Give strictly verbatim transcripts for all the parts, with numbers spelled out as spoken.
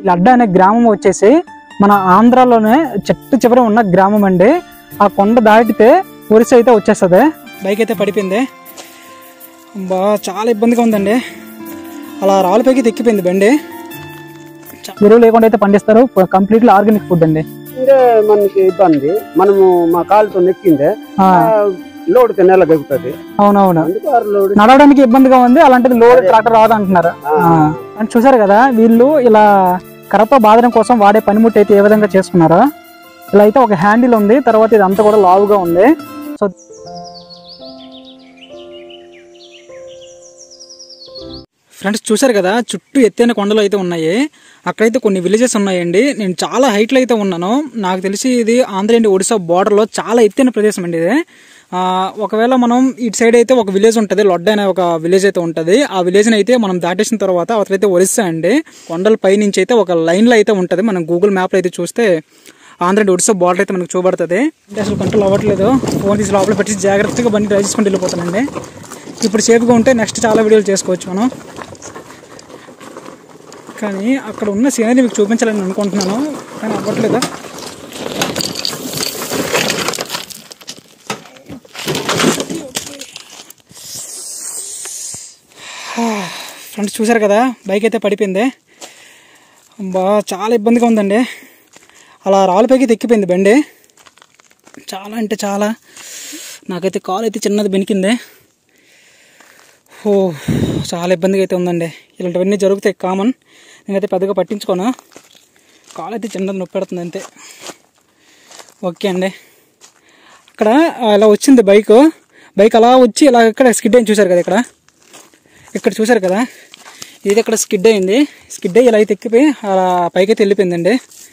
లడ్డా అనే గ్రామం వచ్చేసి మన ఆంధ్రాలోనే చెట్టు చివర ఉన్న గ్రామం అండి. ఆ కొండ దాటితే ఒరిస్సా అయితే వచ్చేస్తుంది. బైక్ అయితే పడిపోయింది, బా చాలా ఇబ్బందిగా ఉందండి. అలా రాళ్ళపైకి తెక్కిపోయింది బండి. ఎరువు లేకుండా అయితే పండిస్తారు, కంప్లీట్లీ ఆర్గానిక్ ఫుడ్ అండి. మనకి ఇబ్బంది, మనము మా కాలుతో నెక్కిందే లోడ్ నెల గడుపుతుంది. అవునవును, నడవడానికి ఇబ్బందిగా ఉంది, అలాంటిది లోడ్ ట్రాక్టర్ రాదు అంటున్నారు. అని చూసారు కదా, వీళ్ళు ఇలా కర్రతో బాదడం కోసం వాడే పనిముట్టు అయితే ఏ విధంగా చేసుకున్నారో. ఇలా అయితే ఒక హ్యాండిల్ ఉంది, తర్వాత ఇదంతా కూడా లావుగా ఉంది. సో ఫ్రెండ్స్ చూసారు కదా, చుట్టూ ఎత్తైన కొండలు అయితే ఉన్నాయి. అక్కడైతే కొన్ని విలేజెస్ ఉన్నాయండి. నేను చాలా హైట్లో అయితే ఉన్నాను. నాకు తెలిసి ఇది ఆంధ్ర అండ్ ఒడిశా బార్డర్లో చాలా ఎత్తైన ప్రదేశం అండి ఇది. ఒకవేళ మనం ఇటు సైడ్ అయితే ఒక విలేజ్ ఉంటుంది, లొడ్డా అనే ఒక విలేజ్ అయితే ఉంటుంది. ఆ విలేజ్ని అయితే మనం దాటేసిన తర్వాత అవతలైతే ఒరిస్సా అండి. కొండల పై నుంచి అయితే ఒక లైన్లో అయితే ఉంటుంది. మనం గూగుల్ మ్యాప్లో అయితే చూస్తే ఆంధ్ర అండ్ ఒడిశా బార్డర్ అయితే మనకు చూపడుతుంది. అసలు కంట్రోల్ అవ్వట్లేదు, ఫోన్ తీసి లోపల పెట్టి జాగ్రత్తగా బండి డ్రైవ్ చేసుకుంటూ వెళ్ళిపోతానండి. ఇప్పుడు సేఫ్గా ఉంటే నెక్స్ట్ చాలా వీడియోలు చేసుకోవచ్చు మనం. కానీ అక్కడ ఉన్న సీనరీ మీకు చూపించాలని అనుకుంటున్నాను, కానీ అవ్వట్లేదా. ఫ్రెండ్స్ చూసారు కదా, బైక్ అయితే పడిపోయింది, బా చాలా ఇబ్బందిగా ఉందండి. అలా రాళ్ళపైకి తెక్కిపోయింది బండి. చాలా అంటే చాలా, నాకైతే కాలు అయితే చిన్నది బెనికింది. ఓ చాలా ఇబ్బందిగా అయితే ఉందండి. ఇలాంటివన్నీ జరుగుతాయి, కామన్. నేనైతే పెద్దగా పట్టించుకోను, కాలు అయితే చిన్నది నొప్పి పెడుతుంది అంతే. ఓకే అండి, అక్కడ ఇలా వచ్చింది బైక్ బైక్ అలా వచ్చి ఇలా ఇక్కడ స్కిడ్ అయింది చూసారు కదా. ఇక్కడ ఇక్కడ చూసారు కదా, ఇది ఇక్కడ స్కిడ్ అయింది. స్కిడ్ అయ్యి ఇలా అయితే ఎక్కిపోయి అలా పైకి అయితే వెళ్ళిపోయిందండి.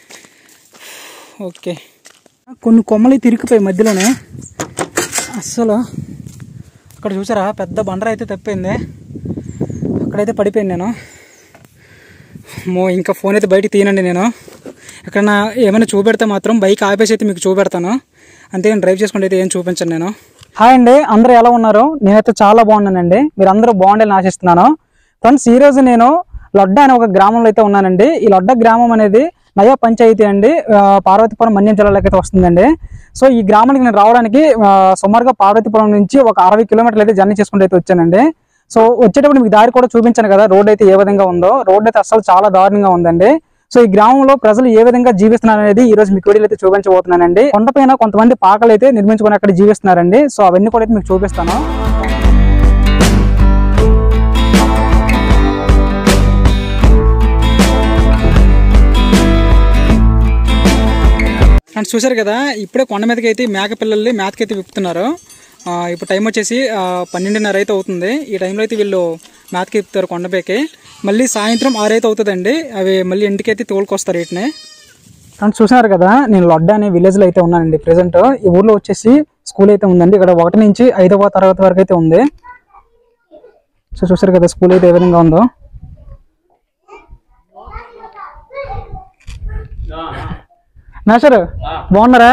ఓకే, కొన్ని కొమ్మలు తిరిగిపోయి మధ్యలోనే అస్సలు. అక్కడ చూసారా, పెద్ద బండర అయితే తప్పింది, అక్కడైతే పడిపోయింది నేను. మో ఇంకా ఫోన్ అయితే బయటికి తీయనండి నేను. ఎక్కడన్నా ఏమైనా చూపెడితే మాత్రం బైక్ ఆపేసి అయితే మీకు చూపెడతాను, అంతేగాని డ్రైవ్ చేసుకుంటే అయితే ఏం చూపించను నేను. హాయ్ అండి, అందరూ ఎలా ఉన్నారు? నేనైతే చాలా బాగున్నానండి. మీరు అందరూ బాగుండాలని ఆశిస్తున్నాను. ఫ్రెండ్స్, ఈరోజు నేను లొడ్డా అనే ఒక గ్రామంలో అయితే ఉన్నానండి. ఈ లొడ్డా గ్రామం అనేది నయా పంచాయతీ అండి, పార్వతీపురం మన్యం జిల్లాలోకి అయితే వస్తుందండి. సో ఈ గ్రామానికి నేను రావడానికి సుమారుగా పార్వతీపురం నుంచి ఒక అరవై కిలోమీటర్లు అయితే జర్నీ చేసుకుంటూ అయితే వచ్చానండి. సో వచ్చేటప్పుడు మీకు దారి కూడా చూపించాను కదా, రోడ్ అయితే ఏ విధంగా ఉందో. రోడ్ అయితే అసలు చాలా దారుణంగా ఉందండి. సో ఈ గ్రామంలో ప్రజలు ఏ విధంగా జీవిస్తున్నారు అనేది ఈ రోజు మీకు వీడియోలో అయితే చూపించబోతున్నానండి. కొండపైన కొంతమంది పాకలు అయితే నిర్మించుకొని అక్కడ జీవిస్తున్నారండి. సో అవన్నీ కూడా అయితే మీకు చూపిస్తాను. ఫ్రెండ్స్ చూసారు కదా, ఇప్పుడే కొండ మీదకి అయితే మేక పిల్లల్ని మేతకైతే విప్పుతున్నారు. ఇప్పుడు టైం వచ్చేసి పన్నెండున్నర అయితే అవుతుంది. ఈ టైంలో అయితే వీళ్ళు మేతకి విప్పుతారు కొండపైకి. మళ్ళీ సాయంత్రం ఆరు అయితే అవుతుందండి, అవి మళ్ళీ ఇంటికి అయితే తోలుకొస్తారు వీటిని. ఫ్రెండ్స్ చూసారు కదా, నేను లొడ్డా అనే విలేజ్లో అయితే ఉన్నానండి ప్రెసెంట్. ఈ ఊర్లో వచ్చేసి స్కూల్ అయితే ఉందండి. ఇక్కడ ఒకటి నుంచి ఐదవ తరగతి వరకు అయితే ఉంది. సో చూసారు కదా, స్కూల్ అయితే ఏ విధంగా ఉందో. నాసరు బాగున్నారా?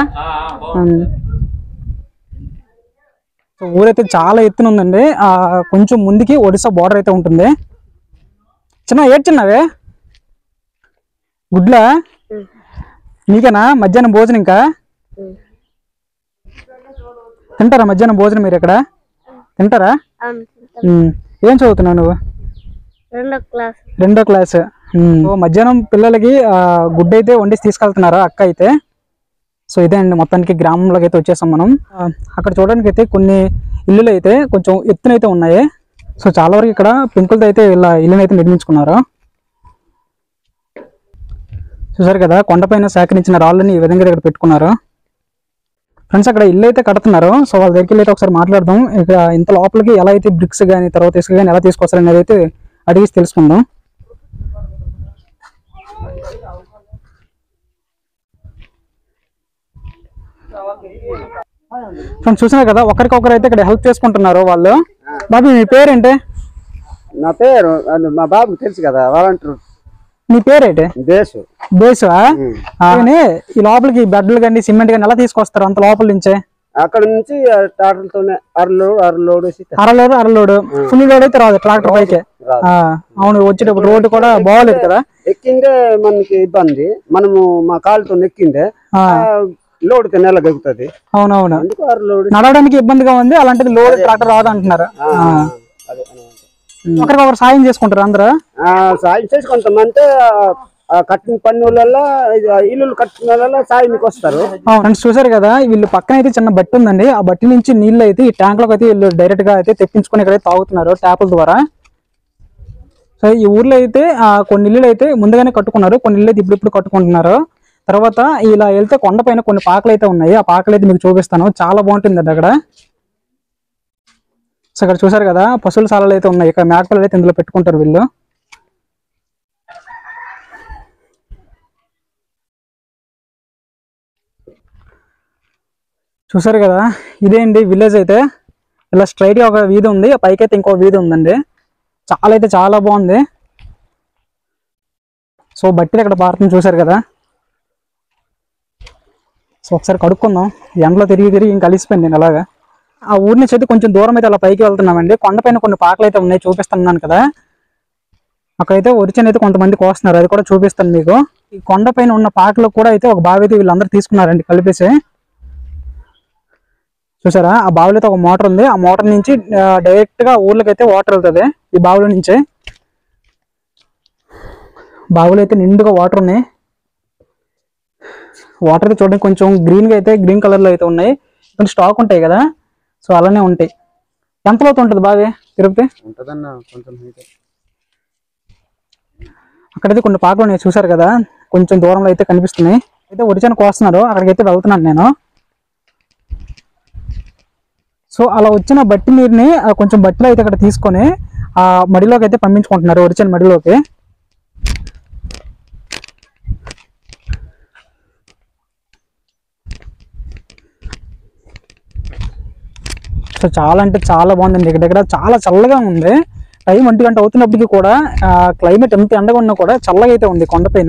ఊరైతే చాలా ఎత్తున ఉందండి. ఆ కొంచెం ముందుకి ఒడిశా బార్డర్ అయితే ఉంటుంది. చిన్న ఏడ్చిన్నావే గుడ్లా నీకేనా మధ్యాహ్నం భోజనం? ఇంకా తింటారా మధ్యాహ్నం భోజనం? మీరు ఇక్కడ తింటారా? ఏం చదువుతున్నావు నువ్వు? రెండో క్లాస్. మధ్యాహ్నం పిల్లలకి గుడ్డ అయితే వండేసి తీసుకెళ్తున్నారా అక్క అయితే? సో ఇదే అండి, మొత్తానికి గ్రామంలోకి అయితే వచ్చేసాం మనం. అక్కడ చూడడానికి అయితే కొన్ని ఇల్లులు అయితే కొంచెం ఎత్తునైతే ఉన్నాయి. సో చాలా వరకు ఇక్కడ పెంకులతో అయితే ఇలా ఇల్లుని అయితే నిర్మించుకున్నారు. చూసారు కదా, కొండపైన సేకరించిన రాళ్ళని ఈ విధంగా ఇక్కడ పెట్టుకున్నారు. ఫ్రెండ్స్ అక్కడ ఇల్లు అయితే కడుతున్నారు. సో వాళ్ళ దగ్గరికి అయితే ఒకసారి మాట్లాడదాం. ఇక్కడ ఇంత లోపలికి ఎలా అయితే బ్రిక్స్ కానీ తర్వాత ఇసుక కానీ ఎలా తీసుకొస్తారు అనేది అయితే అడిగి తెలుసుకుందాం. ఫ్రెండ్స్ చూసినారు కదా, ఒకరికొకరు అయితే ఇక్కడ హెల్ప్ చేసుకుంటున్నారు వాళ్ళు. బాబు మీ పేరేంటి? నా పేరు మా బాబు తెలుసు కదా, వాలంటీర్. నీ పేరేంటి? బేసు. బేసువా? ఈ లోపలికి బెడ్లు కానీ సిమెంట్ కానీ ఎలా తీసుకొస్తారు అంత లోపల నుంచే? అక్కడ నుంచి ట్రాక్టర్తోనే అరలోడు అరలోడు అరలోడు అరలోడు ఫుల్ లోడ్ అయితే రాదు ట్రాక్టర్ పైకి. ఆ, అవును వచ్చేటప్పుడు రోడ్డు కూడా బాగోలేదు కదా. ఎక్కిందే మనకి ఇబ్బంది, మనము మా కాలుతో ఎక్కిందే లోడ్ నెల గెలుగుతుంది. అవునవును నడవడానికి ఇబ్బందిగా ఉంది, అలాంటిది లోడ్ ట్రాక్టర్ రాదు అంటున్నారు. ఒకరికొకరు సాయం చేసుకుంటారు అందరూ. సాయం చేసి కొంతమంది కట్టిన పన్నులలో ఇల్లు కట్టిన వాళ్ళ సాయంకి వస్తారు. ఫ్రెండ్స్ చూసారు కదా, వీళ్ళు పక్కన అయితే చిన్న బట్టి ఉందండి. ఆ బట్టి నుంచి నీళ్ళు అయితే ఈ ట్యాంక్ లోకి అయితే వీళ్ళు డైరెక్ట్ గా అయితే తెప్పించుకొని ఇక్కడ తాగుతున్నారు ట్యాపుల ద్వారా. సో ఈ ఊర్లో అయితే కొన్ని ఇల్లులు అయితే ముందుగానే కట్టుకున్నారు, కొన్ని ఇల్లు అయితే ఇప్పుడు ఇప్పుడు కట్టుకుంటున్నారు. తర్వాత ఇలా వెళ్తే కొండపైన కొన్ని పాకలు అయితే ఉన్నాయి, ఆ పాకలు అయితే మీకు చూపిస్తాను. చాలా బాగుంటుందండి అక్కడ. సో ఇక్కడ చూసారు కదా పశువుల శాలలు అయితే ఉన్నాయి, ఇక్కడ మేకలు అయితే ఇందులో పెట్టుకుంటారు వీళ్ళు. చూసారు కదా ఇదేంటి విలేజ్ అయితే. ఇలా స్ట్రైట్ గా ఒక వీధి ఉంది, పైకి అయితే ఇంకో వీధి ఉందండి. చాలా అయితే చాలా బాగుంది. సో బట్టి ఇక్కడ పారుతుంది చూసారు కదా. సో ఒకసారి కడుక్కుందాం, ఎండలో తిరిగి తిరిగి ఇంకా కలిసిపోయింది నేను అలాగా. ఆ ఊరి నుంచి అయితే కొంచెం దూరం అయితే అలా పైకి వెళ్తున్నామండి. కొండపైన కొన్ని పాకలు అయితే ఉన్నాయి, చూపిస్తున్నాను కదా. అక్కడైతే ఒరిచని అయితే కొంతమంది కోస్తున్నారు, అది కూడా చూపిస్తాను మీకు. ఈ కొండపైన ఉన్న పాకలు కూడా అయితే ఒక బావి అయితే వీళ్ళందరూ తీసుకున్నారండి కలిపేసి. చూసారా ఆ బావిలో అయితే ఒక మోటార్ ఉంది, ఆ మోటార్ నుంచి డైరెక్ట్ గా ఊర్లోకి అయితే వాటర్ వెళ్తుంది ఈ బావిలో నుంచే. బావిలో అయితే నిండుగా వాటర్ ఉన్నాయి. వాటర్ అయితే చూడండి కొంచెం గ్రీన్ గా అయితే గ్రీన్ కలర్ లో అయితే ఉన్నాయి, కొంచెం స్టాక్ ఉంటాయి కదా, సో అలానే ఉంటాయి. ఎంత లోతు ఉంటుంది బావి తిరుపతి? అక్కడైతే కొన్ని పాకలు ఉన్నాయి చూసారు కదా, కొంచెం దూరంలో అయితే కనిపిస్తున్నాయి. అయితే ఒరిజినల్ కోస్తున్నారు, అక్కడికైతే వెళ్తున్నాను నేను. సో అలా వచ్చిన బట్టి నీరుని కొంచెం బట్టిలో అయితే అక్కడ తీసుకొని ఆ మడిలోకి అయితే పంపించుకుంటున్నారు, ఒరిజినల్ మడిలోకి. సో చాలా అంటే చాలా బాగుందండి, ఇక్కడ దగ్గర చాలా చల్లగా ఉంది. టైం ఒంటి గంట అవుతున్నప్పటికీ కూడా క్లైమేట్ ఎంత ఎండగా ఉన్నా కూడా చల్లగా అయితే ఉంది కొండపైన.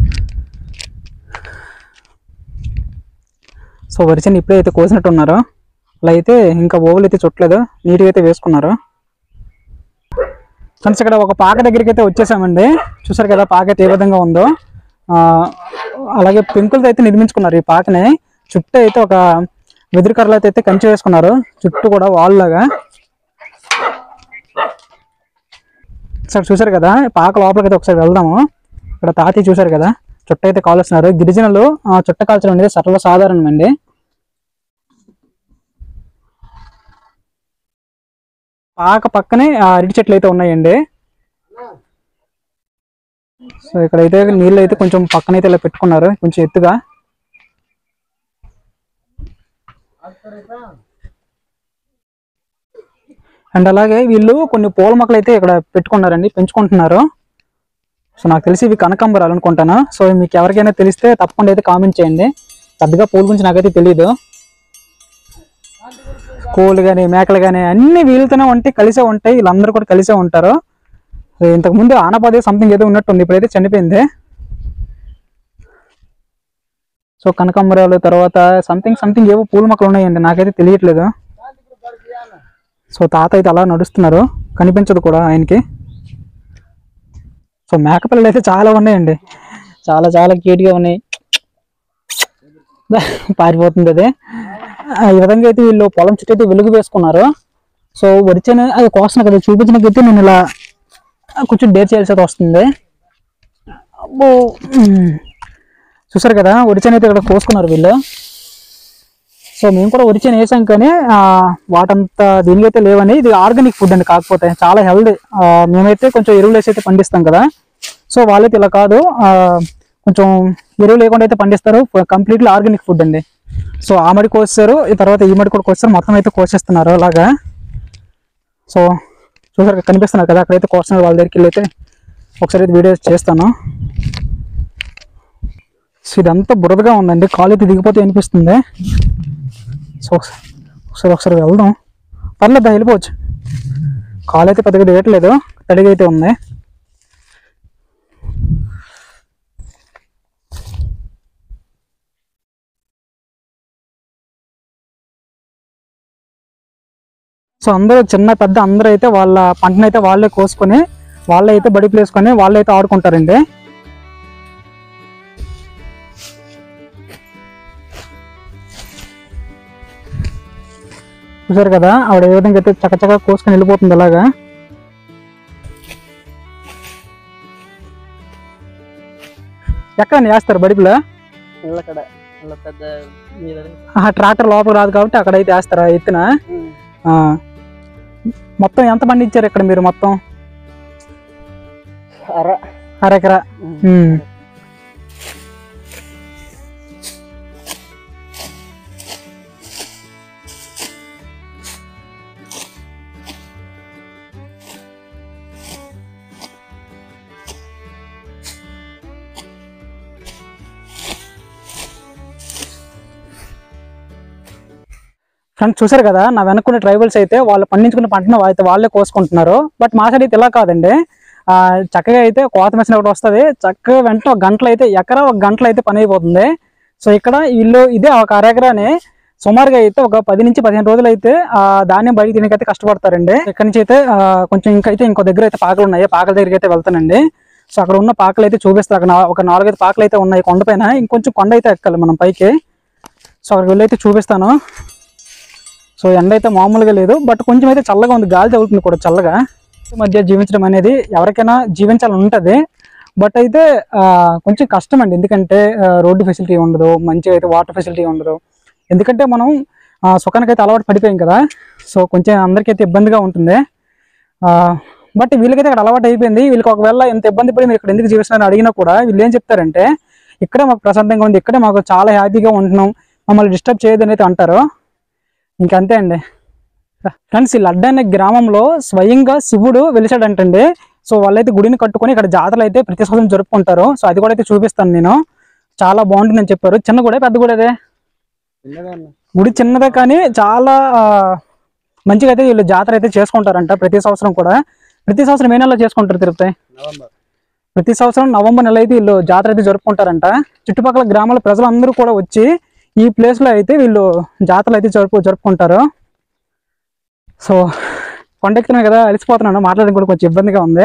సో వరిచని ఇప్పుడే అయితే కోసినట్టు ఉన్నారు. అలా అయితే ఇంకా ఓవులు అయితే చుట్టలేదు, నీట్గా అయితే వేసుకున్నారు. ఫ్రెండ్స్ ఇక్కడ ఒక పాక దగ్గరికి అయితే వచ్చేసామండి. చూసారు కదా పాక అయితే ఏ విధంగా ఉందో. అలాగే పెంకులతో అయితే నిర్మించుకున్నారు ఈ పాకని. చుట్టూ అయితే ఒక వెదురు కర్రలు అయితే కంచి వేసుకున్నారు, చుట్టూ కూడా వాల్ లాగా. సార్ చూసారు కదా పాక లోపలికి అయితే ఒకసారి వెళ్దాము. ఇక్కడ తాతయ్య చూసారు కదా చుట్ట అయితే కాలుస్తున్నారు. గిరిజనులు చుట్ట కాల్చడం అనేది సర్వసాధారణం అండి. పాక పక్కనే అరటి చెట్లు అయితే ఉన్నాయండి. సో ఇక్కడైతే నీళ్ళు అయితే కొంచెం పక్కనైతే ఇలా పెట్టుకున్నారు కొంచెం ఎత్తుగా. అండ్ అలాగే వీళ్ళు కొన్ని పూల మొక్కలు అయితే ఇక్కడ పెట్టుకున్నారండి, పెంచుకుంటున్నారు. సో నాకు తెలిసి ఇవి కనకాంబరాలు అనుకుంటాను. సో మీకు ఎవరికైనా తెలిస్తే తప్పకుండా అయితే కామెంట్ చేయండి. పెద్దగా పూల గురించి నాకైతే తెలియదు. కోళ్ళు కానీ మేకలు కానీ అన్ని వీళ్ళతోనే ఉంటాయి, కలిసే ఉంటాయి. వీళ్ళందరూ కూడా కలిసే ఉంటారు. ఇంతకుముందు ఆనపాదే సంథింగ్ ఏదో ఉన్నట్టుంది, ఇప్పుడైతే చనిపోయింది. సో కనకాంబరాలు తర్వాత సంథింగ్ సంథింగ్ ఏవో పూల మొక్కలు ఉన్నాయండి, నాకైతే తెలియట్లేదు. సో తాత అయితే అలా నడుస్తున్నారు, కనిపించదు కూడా ఆయనకి. సో మేకపిల్లలు అయితే చాలా ఉన్నాయండి, చాలా చాలా క్యూట్గా ఉన్నాయి. పారిపోతుంది అది. ఈ విధంగా అయితే వీళ్ళు పొలం చుట్టూ అయితే వెలుగు వేసుకున్నారు. సో వరిచేను అది కోసిన కదా చూపించినకైతే నేను ఇలా కొంచెం డేర్ చేయాల్సి అయితే వస్తుంది. అబ్బో చూసారు కదా వరిచేను అయితే ఇక్కడ కోసుకున్నారు వీళ్ళు. సో మేము కూడా వరిచేను వేసాం కానీ వాటంతా దీనికైతే లేవని. ఇది ఆర్గానిక్ ఫుడ్ అండి, కాకపోతే చాలా హెల్దీ. మేమైతే కొంచెం ఎరువులు వేసి అయితే పండిస్తాం కదా, సో వాళ్ళైతే ఇలా కాదు, కొంచెం ఎరువు లేకుండా అయితే పండిస్తారు. కంప్లీట్లీ ఆర్గానిక్ ఫుడ్ అండి. సో ఆ మడి కోస్తారు, ఈ తర్వాత ఈ మడి కూడా కోస్తారు, మొత్తం అయితే కోసేస్తున్నారు అలాగా. సో చూసారు కనిపిస్తున్నారు కదా అక్కడైతే కోస్తున్నారు. వాళ్ళ దగ్గరికి వెళ్ళి అయితే ఒకసారి అయితే వీడియో చేస్తాను. సో ఇదంతా బురదగా ఉందండి, కాలు అయితే దిగిపోతే అనిపిస్తుంది. సో ఒకసారి ఒకసారి వెళ్దాం, పర్లేదు వెళ్ళిపోవచ్చు. కాలు అయితే పెద్దగా దిగట్లేదు, తడిగా అయితే ఉంది. సో అందరూ చిన్న పెద్ద అందరూ అయితే వాళ్ళ పంటనైతే వాళ్ళే కోసుకొని వాళ్ళైతే బడి ప్లేసుకొని వాళ్ళైతే ఆడుకుంటారండి. చూసారు కదా ఆవిడ ఏ విధంగా అయితే చక్కచక్క కోసుకొని వెళ్ళిపోతుంది. అలాగా ఎక్కడ వేస్తారు బడిపిలో? ట్రాక్టర్ లోపల రాదు కాబట్టి అక్కడైతే వేస్తారా ఎత్తున? మొత్తం ఎంత పండించారు ఇక్కడ మీరు? మొత్తం అరెకరా. ఫ్రెండ్స్ చూసారు కదా నా వెనక్కున్న ట్రైబల్స్ అయితే వాళ్ళు పండించుకున్న పంటను అయితే వాళ్ళే కోసుకుంటున్నారు. బట్ మా సైడ్ అయితే ఇలా కాదండి. ఆ చక్కగా అయితే కోత మెషిన్ ఒకటి వస్తుంది, చక్కగా వెంట ఒక గంటలో అయితే ఎకరా ఒక గంటలో అయితే పని అయిపోతుంది. సో ఇక్కడ వీళ్ళు ఇదే ఒక అరెకరాని సుమారుగా అయితే ఒక పది నుంచి పదిహేను రోజులు అయితే ఆ ధాన్యం బయట తినకైతే కష్టపడతారండి. ఇక్కడ నుంచి అయితే కొంచెం ఇంకైతే ఇంకో దగ్గర అయితే పాకలు ఉన్నాయి, పాకల దగ్గరికి అయితే వెళ్తానండి. సో అక్కడ ఉన్న పాకలు అయితే చూపిస్తారు. అక్కడ ఒక నాలుగైదు పాకలు అయితే ఉన్నాయి కొండపైన, ఇంకొంచెం కొండ అయితే ఎక్కాలి మనం పైకి. సో అక్కడికి వెళ్ళి అయితే చూపిస్తాను. సో ఎండ అయితే మామూలుగా లేదు, బట్ కొంచెం అయితే చల్లగా ఉంది, గాలి తగులుతుంది కూడా చల్లగా. మధ్య జీవించడం అనేది ఎవరికైనా జీవించాలని ఉంటుంది, బట్ అయితే కొంచెం కష్టం అండి. ఎందుకంటే రోడ్డు ఫెసిలిటీ ఉండదు, మంచిగా అయితే వాటర్ ఫెసిలిటీ ఉండదు. ఎందుకంటే మనం సుఖానికైతే అలవాటు పడిపోయాం కదా. సో కొంచెం అందరికైతే ఇబ్బందిగా ఉంటుంది. బట్ వీళ్ళకైతే అక్కడ అలవాటు అయిపోయింది. వీళ్ళకి ఒకవేళ ఎంత ఇబ్బంది పడి మీరు ఇక్కడ ఎందుకు జీవిస్తున్నారని అడిగినా కూడా వీళ్ళు ఏం చెప్తారంటే ఇక్కడే మాకు ప్రశాంతంగా ఉంది, ఇక్కడే మాకు చాలా హ్యాపీగా ఉంటున్నాం, మమ్మల్ని డిస్టర్బ్ చేయదని అయితే అంటారు. ఇంకంతే అండి ఫ్రెండ్స్. ఈ లడ్డా అనే గ్రామంలో స్వయంగా శివుడు వెలిసాడంటండి. సో వాళ్ళైతే గుడిని కట్టుకొని ఇక్కడ జాతరలు అయితే ప్రతి సంవత్సరం జరుపుకుంటారు. సో అది కూడా అయితే చూపిస్తాను నేను. చాలా బాగుంటుందని చెప్పారు. చిన్న గుడే పెద్ద గుడి అదే? గుడి చిన్నదే కానీ చాలా మంచిగా అయితే వీళ్ళు జాతర అయితే చేసుకుంటారంట ప్రతి సంవత్సరం కూడా. ప్రతి సంవత్సరం ఏ నెలలో చేసుకుంటారు తిరుపతి? ప్రతి సంవత్సరం నవంబర్ నెల అయితే వీళ్ళు జాతర అయితే జరుపుకుంటారంట. చుట్టుపక్కల గ్రామాల ప్రజలందరూ కూడా వచ్చి ఈ ప్లేస్ లో అయితే వీళ్ళు జాతరలు అయితే జరుపు జరుపుకుంటారు. సో కొండెక్కుతున్నాయి కదా, అలసిపోతున్నాను, మాట్లాడడం కూడా కొంచెం ఇబ్బందిగా ఉంది.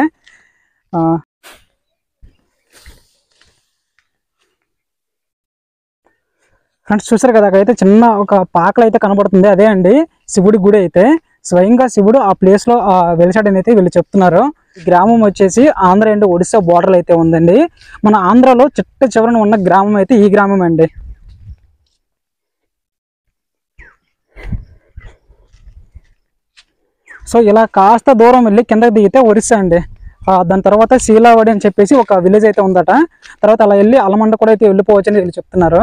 ఫ్రెండ్స్ చూసారు కదా అక్కడైతే చిన్న ఒక పాకలు అయితే కనబడుతుంది, అదే అండి శివుడి గుడి. అయితే స్వయంగా శివుడు ఆ ప్లేస్ లో వెలిసాడని అయితే వీళ్ళు చెప్తున్నారు. గ్రామం వచ్చేసి ఆంధ్ర అండ్ ఒడిశా బోర్డర్లు అయితే ఉందండి. మన ఆంధ్రాలో చిట్ట చివరన ఉన్న గ్రామం అయితే ఈ గ్రామం అండి. సో ఇలా కాస్త దూరం వెళ్ళి కిందకి దిగితే ఒరిస్సా అండి. దాని తర్వాత శీలావడి అని చెప్పేసి ఒక విలేజ్ అయితే ఉందట. తర్వాత అలా వెళ్ళి అలమండ కూడా అయితే వెళ్ళిపోవచ్చు అని వీళ్ళు చెప్తున్నారు.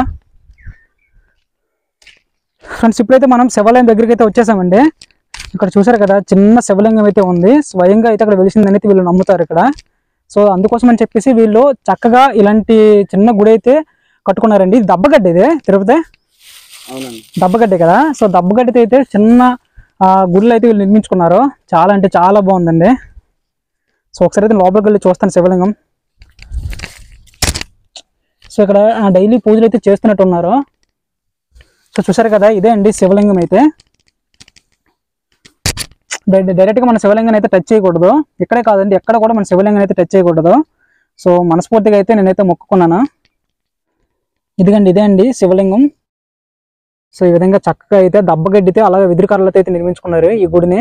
ఫ్రెండ్స్ ఇప్పుడైతే మనం శివాలయం దగ్గరికి అయితే వచ్చేసామండి. ఇక్కడ చూసారు కదా చిన్న శివలింగం అయితే ఉంది, స్వయంగా అయితే అక్కడ వెలిసిందని అయితే వీళ్ళు నమ్ముతారు ఇక్కడ. సో అందుకోసం అని చెప్పేసి వీళ్ళు చక్కగా ఇలాంటి చిన్న గుడి అయితే కట్టుకున్నారండి. ఇది దబ్బగడ్డ, ఇదే తిరుపతి దబ్బగడ్డే కదా. సో దబ్బగడ్డతో అయితే చిన్న గుడిలో అయితే వీళ్ళు నిర్మించుకున్నారు. చాలా అంటే చాలా బాగుందండి. సో ఒకసారి అయితే లోపలికి వెళ్ళి చూస్తాను శివలింగం. సో ఇక్కడ డైలీ పూజలు అయితే చేస్తున్నట్టు ఉన్నారు. సో చూసారు కదా ఇదే అండి శివలింగం. అయితే డైరెక్ట్గా మన శివలింగాన్ని అయితే టచ్ చేయకూడదు, ఇక్కడే కాదండి ఎక్కడ కూడా మన శివలింగాన్ని అయితే టచ్ చేయకూడదు. సో మనస్ఫూర్తిగా అయితే నేనైతే మొక్కుకున్నాను. ఇదిగండి ఇదే అండి శివలింగం. సో ఈ విధంగా చక్కగా అయితే దబ్బగడ్డితే అలాగే వెదురు కర్రలతో అయితే నిర్మించుకున్నారు ఈ గుడిని.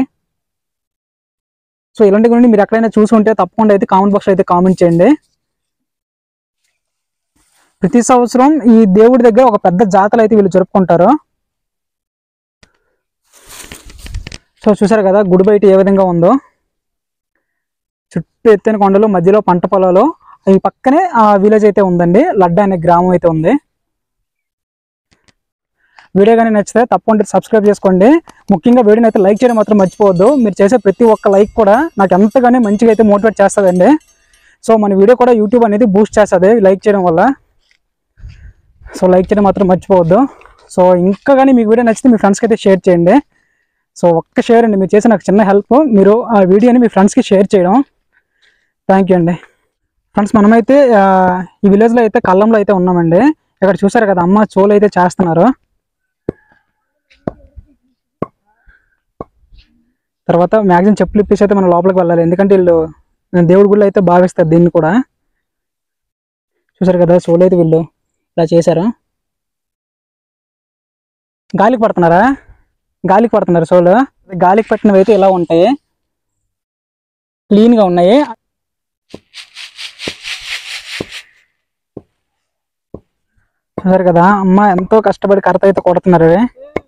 సో ఇలాంటి గుడిని మీరు ఎక్కడైనా చూసి ఉంటే తప్పకుండా అయితే కామెంట్ బాక్స్ అయితే కామెంట్ చేయండి. ప్రతి సంవత్సరం ఈ దేవుడి దగ్గర ఒక పెద్ద జాతర అయితే వీళ్ళు జరుపుకుంటారు. సో చూసారు కదా గుడి బయట ఏ విధంగా ఉందో, చుట్టూ ఎత్తైన కొండలు, మధ్యలో పంట పొలాలు, ఈ పక్కనే ఆ విలేజ్ అయితే ఉందండి, లడ్డా అనే గ్రామం అయితే ఉంది. వీడియో కానీ నచ్చితే తప్పకుండా సబ్స్క్రైబ్ చేసుకోండి. ముఖ్యంగా వీడియోని అయితే లైక్ చేయడం మాత్రం మర్చిపోవద్దు. మీరు చేసే ప్రతి ఒక్క లైక్ కూడా నాకు ఎంతగానే మంచిగా అయితే మోటివేట్ చేస్తుందండి. సో మన వీడియో కూడా యూట్యూబ్ అనేది బూస్ట్ చేస్తుంది లైక్ చేయడం వల్ల. సో లైక్ చేయడం మాత్రం మర్చిపోవద్దు. సో ఇంకా కానీ మీకు వీడియో నచ్చితే మీ ఫ్రెండ్స్కి అయితే షేర్ చేయండి. సో ఒక్క షేర్ అండి, మీరు చేసే నాకు చిన్న హెల్ప్, మీరు ఆ వీడియోని మీ ఫ్రెండ్స్కి షేర్ చేయడం. థ్యాంక్ యూ అండి. ఫ్రెండ్స్ మనమైతే ఈ విలేజ్లో అయితే కళ్ళంలో అయితే ఉన్నామండి. ఇక్కడ చూసారు కదా అమ్మ చోలు అయితే చేస్తున్నారు. తర్వాత మ్యాక్సిమం చెప్పులు ఇప్పేసి అయితే మనం లోపలికి వెళ్ళాలి, ఎందుకంటే వీళ్ళు దేవుడి గుళ్ళు అయితే భావిస్తారు దీన్ని కూడా. చూసారు కదా సోలు అయితే వీళ్ళు ఇలా చేశారు. గాలికి పడుతున్నారా? గాలికి పడుతున్నారు సోలు. గాలికి పట్టినవి అయితే ఇలా ఉంటాయి, క్లీన్గా ఉన్నాయి. చూసారు కదా అమ్మ ఎంతో కష్టపడి కర్త అయితే కొడుతున్నారు. అవి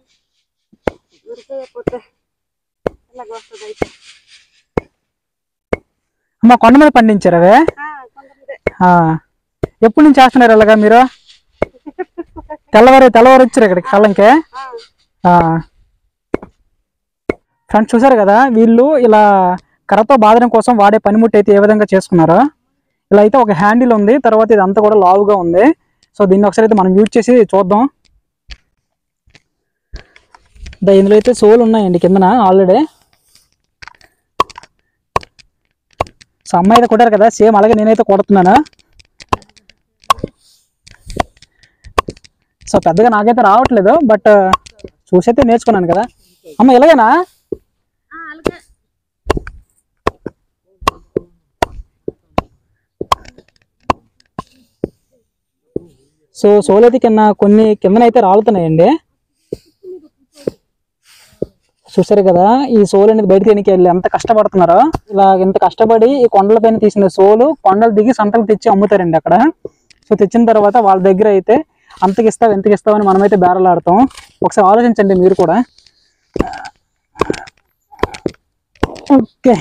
అమ్మ కొండ మీద పండించారు అవే. ఎప్పటి నుంచి చేస్తున్నారు అలాగా మీరు? తెల్లవారు తెల్లవారు వచ్చారు ఇక్కడికి కళ్ళంకే. ఫ్రెండ్స్ చూసారు కదా వీళ్ళు ఇలా కర్రతో బాదడం కోసం వాడే పనిముట్టు అయితే ఏ విధంగా చేసుకున్నారో. ఇలా అయితే ఒక హ్యాండిల్ ఉంది, తర్వాత ఇది అంతా కూడా లావుగా ఉంది. సో దీన్ని ఒకసారి అయితే మనం యూజ్ చేసి చూద్దాం. ఇందులో అయితే సోలు ఉన్నాయండి కిందన ఆల్రెడీ. సో అమ్మాయి అయితే కొట్టారు కదా సేమ్ అలాగే నేనైతే కొడుతున్నాను. సో పెద్దగా నాకైతే రావట్లేదు, బట్ చూసైతే నేర్చుకున్నాను కదా. అమ్మ ఇలాగేనా? సో సోలు అయితే కింద కొన్ని కిందనైతే రాలుతున్నాయండి. చూసారు కదా ఈ సోలు అనేది బయటకు ఎనికి వెళ్ళి ఎంత కష్టపడుతున్నారో. ఇలా ఎంత కష్టపడి ఈ కొండల పైన తీసిన సోలు కొండలు దిగి సంతలు తెచ్చి అమ్ముతారండి అక్కడ. సో తెచ్చిన తర్వాత వాళ్ళ దగ్గర అయితే అంతకి ఇస్తావు ఎంతకి ఇస్తావు అని మనమైతే బేరలాడతాం. ఒకసారి ఆలోచించండి మీరు కూడా. ఓకే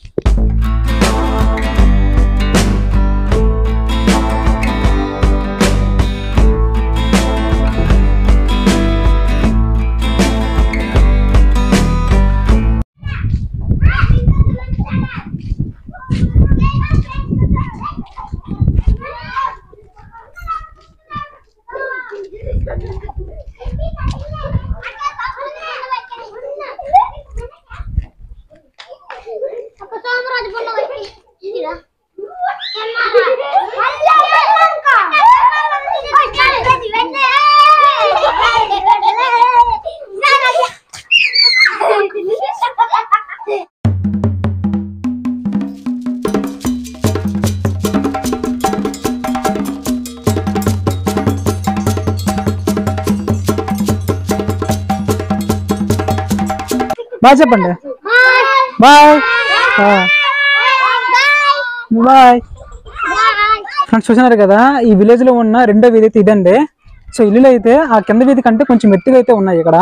బాయ్ చెప్పండి. Bye bye friends. చూసినారు కదా ఈ విలేజ్ లో ఉన్న రెండో వీధి అయితే ఇదండి. సో ఇల్లులు అయితే ఆ కింద వీధి కంటే కొంచెం మెట్టుగా అయితే ఉన్నాయి. ఇక్కడ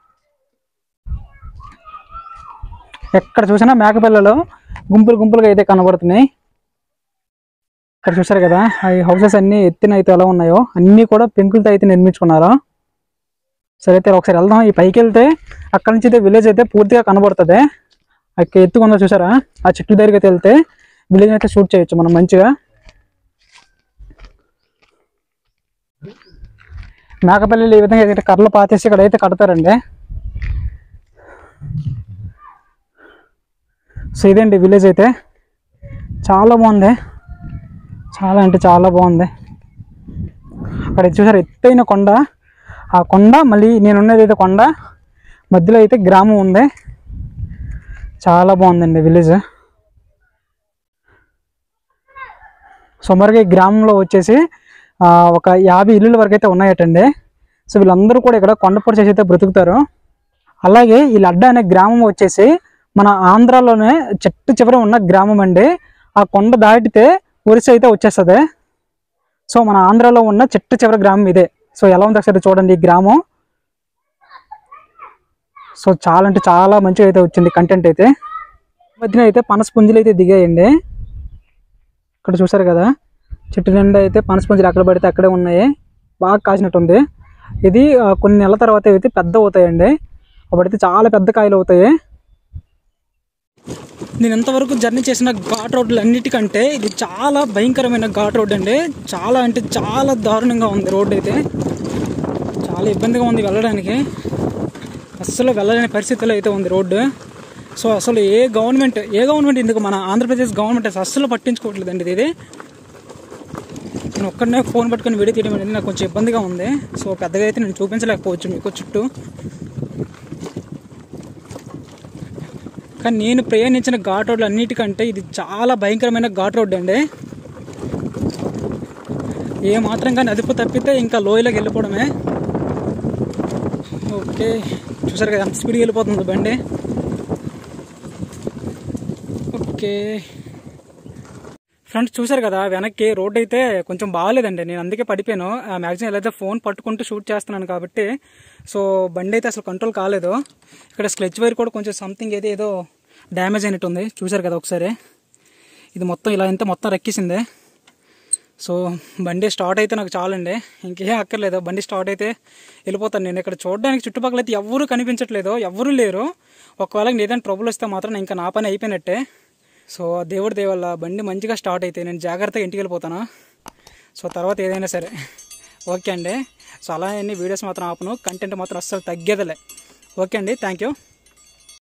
ఎక్కడ చూసినా మేకపిల్లలు గుంపులు గుంపులుగా అయితే కనబడుతున్నాయి. ఇక్కడ చూసారు కదా ఈ హౌసెస్ అన్ని ఎత్తిన అయితే ఎలా ఉన్నాయో అన్ని కూడా పెంకులతో అయితే నిర్మించుకున్నారు. సరే అయితే ఒకసారి వెళ్దాం. ఈ పైకి వెళ్తే అక్కడ నుంచి అయితే విలేజ్ అయితే పూర్తిగా కనబడుతుంది. అక్కడ ఎత్తుకుందో చూసారా ఆ చెట్ల దగ్గరికి అయితే వెళ్తే విలేజ్ అయితే షూట్ చేయొచ్చు మనం మంచిగా. మేకపల్లిలో ఈ విధంగా అయితే కర్రలు పాతేసి ఇక్కడ అయితే కడతారండి. సో ఇదేంటి విలేజ్ అయితే చాలా బాగుంది, చాలా అంటే చాలా బాగుంది. అక్కడ చూసారు ఎత్తైన కొండ, ఆ కొండ మళ్ళీ నేనున్నది అయితే కొండ మధ్యలో అయితే గ్రామం ఉంది. చాలా బాగుందండి విలేజ్. సుమారుగా ఈ గ్రామంలో వచ్చేసి ఒక యాభై ఇల్లుల వరకు అయితే ఉన్నాయటండి. సో వీళ్ళందరూ కూడా ఇక్కడ కొండపూట చేసి అయితే బ్రతుకుతారు. అలాగే ఈ లడ్డా అనే గ్రామం వచ్చేసి మన ఆంధ్రాలోనే చెట్టు చివర ఉన్న గ్రామం అండి. ఆ కొండ దాటితే ఒరిస్సా అయితే వచ్చేస్తుంది. సో మన ఆంధ్రాలో ఉన్న చెట్టు చివరి గ్రామం ఇదే. సో ఎలా ఉంది ఒకసారి చూడండి ఈ గ్రామం. సో చాలా అంటే చాలా మంచిగా అయితే వచ్చింది కంటెంట్ అయితే. మధ్యన అయితే పనస పుంజులు అయితే దిగాయండి. ఇక్కడ చూసారు కదా చెట్టు నిండా అయితే పనస పుంజులు ఎక్కడ పడితే అక్కడే ఉన్నాయి. బాగా కాసినట్టుంది. ఇది కొన్ని నెలల తర్వాత అయితే పెద్ద అవుతాయండి. అప్పుడైతే చాలా పెద్ద కాయలు అవుతాయి. నేను ఎంతవరకు జర్నీ చేసిన ఘాట్ రోడ్లు అన్నిటికంటే ఇది చాలా భయంకరమైన ఘాట్ రోడ్ అండి. చాలా అంటే చాలా దారుణంగా ఉంది రోడ్ అయితే. చాలా ఇబ్బందిగా ఉంది వెళ్ళడానికి. అస్సలు వెళ్ళలేని పరిస్థితుల్లో అయితే ఉంది రోడ్డు. సో అసలు ఏ గవర్నమెంట్ ఏ గవర్నమెంట్ ఎందుకు మన ఆంధ్రప్రదేశ్ గవర్నమెంట్ అస్సలు పట్టించుకోవట్లేదండి ఇది. నేను ఒక్కడనే ఫోన్ పట్టుకొని వీడియో తీయడం అనేది నాకు కొంచెం ఇబ్బందిగా ఉంది. సో పెద్దగా అయితే నేను చూపించలేకపోవచ్చు మీకు చుట్టూ. కానీ నేను ప్రయాణించిన ఘాట్ రోడ్లు అన్నిటికంటే ఇది చాలా భయంకరమైన ఘాట్ రోడ్ అండి. ఏ మాత్రం కానీ అదుపు తప్పితే ఇంకా లోయలోకి వెళ్ళిపోవడమే. ఓకే, చూసారు కదా ఎంత స్పీడ్గా వెళ్ళిపోతుంది బండి. ఓకే ఫ్రెండ్స్, చూసారు కదా వెనక్కి రోడ్ అయితే కొంచెం బాగాలేదండి. నేను అందుకే పడిపోయాను. ఆ మ్యాక్సిమం ఎలా అయితే ఫోన్ పట్టుకుంటూ షూట్ చేస్తున్నాను కాబట్టి సో బండి అయితే అసలు కంట్రోల్ కాలేదు. ఇక్కడ స్క్లెచ్ వైర్ కూడా కొంచెం సంథింగ్ ఏదో ఏదో డ్యామేజ్ అయినట్టు ఉంది. చూసారు కదా ఒకసారి, ఇది మొత్తం ఇలా అయితే మొత్తం రక్కేసిందే. సో బండి స్టార్ట్ అయితే నాకు చాలండి, ఇంకేం అక్కర్లేదు. బండి స్టార్ట్ అయితే వెళ్ళిపోతాను నేను. ఇక్కడ చూడడానికి చుట్టుపక్కల అయితే ఎవరూ కనిపించట్లేదు, ఎవరూ లేరు. ఒకవేళ ఏదైనా ట్రబుల్ వస్తే మాత్రం ఇంకా నా పని అయిపోయినట్టే. సో దేవుడి దేవల్ల బండి మంచిగా స్టార్ట్ అయితే నేను జాగ్రత్తగా ఇంటికి వెళ్ళిపోతాను. సో తర్వాత ఏదైనా సరే ఓకే అండి. సో అలా అన్ని వీడియోస్ మాత్రం ఆపను, కంటెంట్ మాత్రం అస్సలు తగ్గేదలే. ఓకే అండి, థ్యాంక్ యూ.